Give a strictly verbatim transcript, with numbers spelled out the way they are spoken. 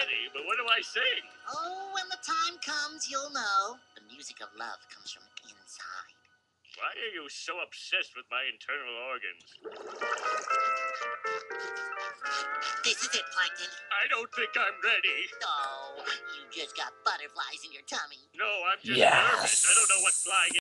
ready, but what do I sing? Oh, when the time comes, you'll know. The music of love comes from inside. Why are you so obsessed with my internal organs? This is it, Plankton. I don't think I'm ready. Oh, you just got butterflies in your tummy. No, I'm just Yes. nervous. I don't know what flying